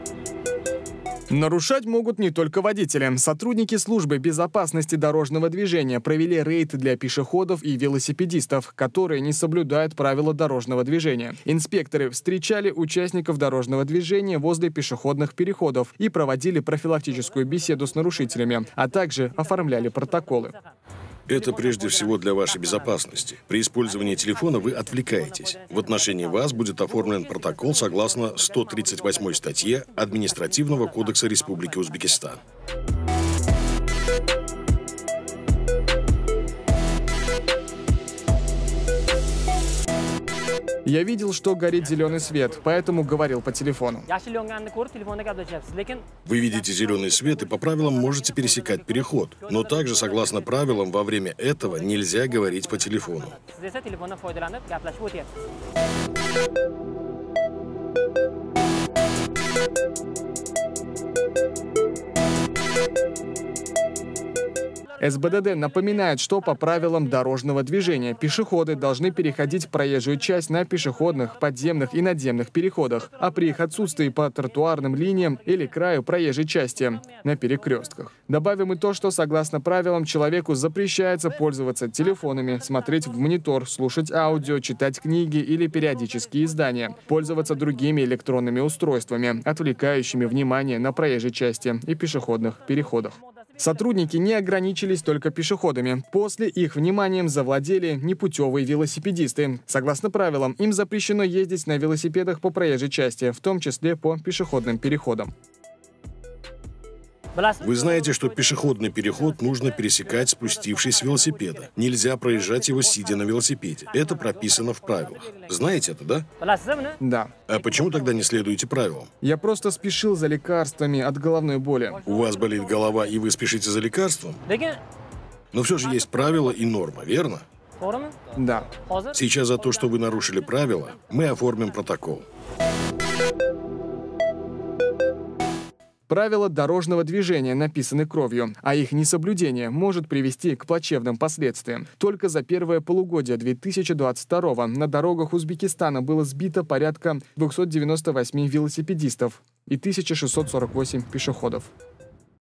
Нарушать могут не только водители. Сотрудники службы безопасности дорожного движения провели рейд для пешеходов и велосипедистов, которые не соблюдают правила дорожного движения. Инспекторы встречали участников дорожного движения возле пешеходных переходов и проводили профилактическую беседу с нарушителями, а также оформляли протоколы. Это прежде всего для вашей безопасности. При использовании телефона вы отвлекаетесь. В отношении вас будет оформлен протокол согласно 138 статье Административного кодекса Республики Узбекистан. Я видел, что горит зеленый свет, поэтому говорил по телефону. Вы видите зеленый свет и по правилам можете пересекать переход. Но также, согласно правилам, во время этого нельзя говорить по телефону. СБДД напоминает, что по правилам дорожного движения пешеходы должны переходить проезжую часть на пешеходных, подземных и надземных переходах, а при их отсутствии по тротуарным линиям или краю проезжей части на перекрестках. Добавим и то, что согласно правилам человеку запрещается пользоваться телефонами, смотреть в монитор, слушать аудио, читать книги или периодические издания, пользоваться другими электронными устройствами, отвлекающими внимание на проезжей части и пешеходных переходах. Сотрудники не ограничились только пешеходами. После их вниманием завладели непутевые велосипедисты. Согласно правилам, им запрещено ездить на велосипедах по проезжей части, в том числе по пешеходным переходам. Вы знаете, что пешеходный переход нужно пересекать, спустившись с велосипеда. Нельзя проезжать его, сидя на велосипеде. Это прописано в правилах. Знаете это, да? Да. А почему тогда не следуете правилам? Я просто спешил за лекарствами от головной боли. У вас болит голова, и вы спешите за лекарством? Но все же есть правила и норма, верно? Да. Сейчас за то, что вы нарушили правила, мы оформим протокол. Правила дорожного движения написаны кровью, а их несоблюдение может привести к плачевным последствиям. Только за первое полугодие 2022 на дорогах Узбекистана было сбито порядка 298 велосипедистов и 1648 пешеходов.